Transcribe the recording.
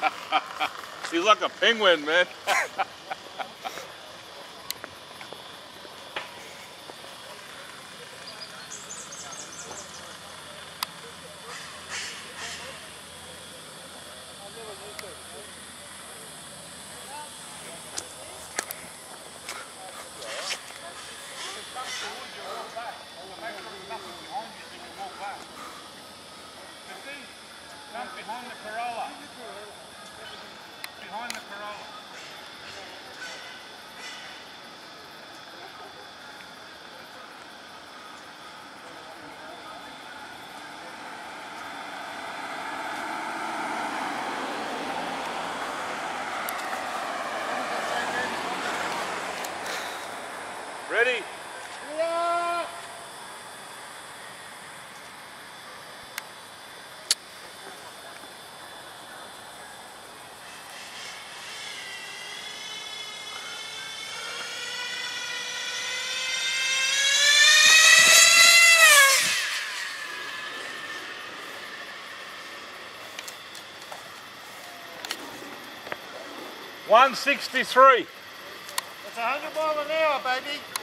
He's like a penguin, man. Behind the Corolla. Behind the Corolla. Ready? Yeah. 163. It's 100 miles an hour, baby.